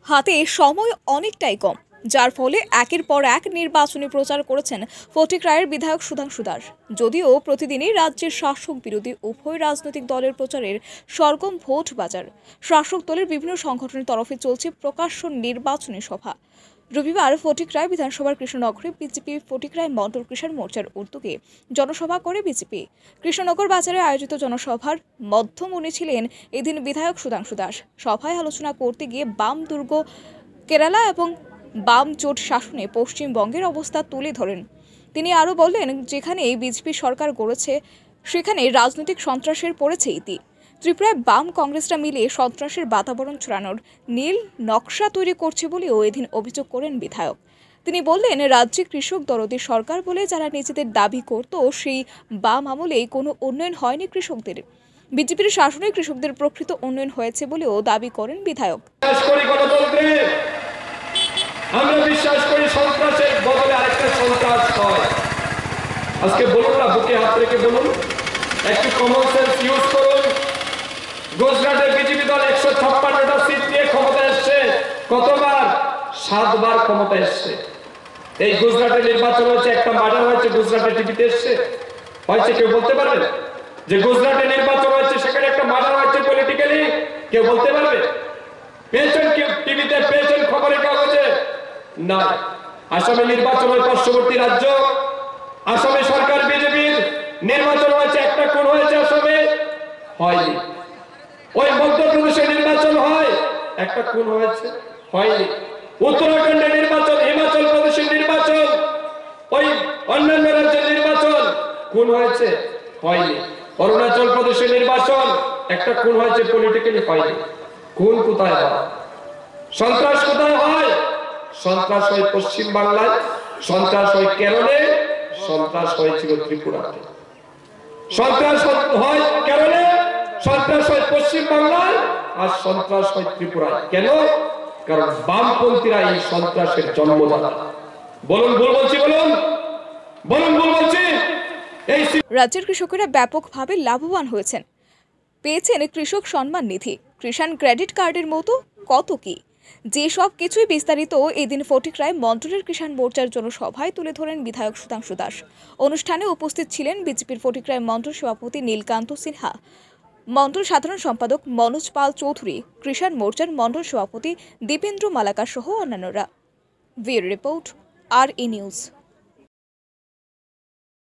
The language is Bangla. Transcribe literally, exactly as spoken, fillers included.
হাতে সময় অনেকটাই কম, যার ফলে একের পর এক নির্বাচনী প্রচার করেছেন ফটিকরায়ের বিধায়ক সুধাংশু দাস। যদিও প্রতিদিনই রাজ্যের শাসক বিরোধী উভয় রাজনৈতিক দলের প্রচারের সরগম ভোট বাজার, শাসক দলের বিভিন্ন সংগঠনের তরফে চলছে প্রকাশ্য নির্বাচনী সভা। রবিবার ফটিকরায় বিধানসভার কৃষ্ণনগরে বিজেপি ফটিকরায় মণ্ডল কিষাণ মোর্চার উদ্যোগে জনসভা করে বিজেপি। কৃষ্ণনগর বাজারে আয়োজিত জনসভার মধ্যমণি ছিলেন এদিন বিধায়ক সুধাংশু দাস। সভায় আলোচনা করতে গিয়ে বাম দুর্গ কেরালা এবং বাম জোট শাসনে পশ্চিমবঙ্গের অবস্থা তুলে ধরেন। তিনি আরও বললেন, যেখানে বিজেপি সরকার গড়েছে সেখানে রাজনৈতিক সন্ত্রাসের পড়েছে ইতি। ত্রিপুরায় বাম কংগ্রেসরা মিলে সন্ত্রাসের বাতাবরণ ছড়ানোর নীল নকশা তৈরি করছে বলেও এদিন অভিযোগ করেন বিধায়ক। তিনি বললেন, রাজ্যে কৃষক দরদি সরকার বলে যারা নিজেদের দাবি করত, সেই বাম আমলেই কোনো উন্নয়ন হয়নি কৃষকদের। বিজেপির শাসনে কৃষকদের প্রকৃত উন্নয়ন হয়েছে বলেও দাবি করেন বিধায়ক। আমরা বিশ্বাস করি সন্ত্রাসের বদলে আরেকটা সন্ত্রাস হয়। আজকে বলুন না, বুকে হাত রেখে বলুন, একটু কমন সেন্স ইউজ করুন। গুজরাটের বিজেপি দল একশো ছাপ্পান্নটা সিট নিয়ে ক্ষমতা এসছে, কতবার? সাতবার ক্ষমতা এসছে। এই গুজরাটের নির্বাচন হচ্ছে, একটা মার্ডার হয়েছে গুজরাটের টিভিতে এসছে, হয়েছে? কেউ বলতে পারবে যে গুজরাটের নির্বাচন হয়েছে সেখানে একটা মার্ডার হয়েছে পলিটিক্যালি? কেউ বলতে পারবে? পেয়েছেন কেউ টিভিতে? পেয়েছেন খবরের কাগজে? না। আসামে নির্বাচন হয়, পার্শ্ববর্তী রাজ্য, আসামে সরকার বিজেপির, নির্বাচন হয়েছে, একটা খুন হয়েছে আসামে? হয়নি। ওই মধ্যপ্রদেশে নির্বাচন হয়, একটা খুন হয়েছে? হয়নি। উত্তরাখণ্ডের নির্বাচন, হিমাচল প্রদেশের নির্বাচন, ওই অন্যান্য রাজ্যের নির্বাচন, খুন হয়েছে? হয়নি। অরুণাচল প্রদেশের নির্বাচন, একটা খুন হয়েছে পলিটিক্যালি? হয়নি। খুন কোথায় হয়? সন্ত্রাস কোথায় হয়? সন্ত্রাস হয় পশ্চিম বাংলায়, সন্ত্রাস হয় কেরলে, সন্ত্রাস হয়েছিল ত্রিপুরাতে। সন্ত্রাস হয় কেরলে, সন্ত্রাস হয় পশ্চিম বাংলায়, আর সন্ত্রাস হয় ত্রিপুরায়। কেন? কারণ বামপন্থীরা এই সন্ত্রাসের জন্মদাতা। বলুন ভুল বলছি? বলুন বলুন ভুল বলছি? এই রাজ্যের কৃষকেরা ব্যাপকভাবে লাভবান হয়েছেন, পেয়েছেন কৃষক সম্মান নিধি, কিষাণ ক্রেডিট কার্ডের মতো কত কি। যে সব কিছুই বিস্তারিত এদিন ফটিকরায় মণ্ডলের কিষাণ মোর্চার জনসভায় তুলে ধরেন বিধায়ক সুধাংশু দাস। অনুষ্ঠানে উপস্থিত ছিলেন বিজেপির ফটিকরায় মণ্ডল সভাপতি নীলকান্ত সিনহা, মণ্ডল সাধারণ সম্পাদক মনোজ পাল চৌধুরী, কিষাণ মোর্চার মণ্ডল সভাপতি দীপেন্দ্র মালাকা সহ অন্যান্যরা। ব্যুরো রিপোর্ট, আর ই নিউজ।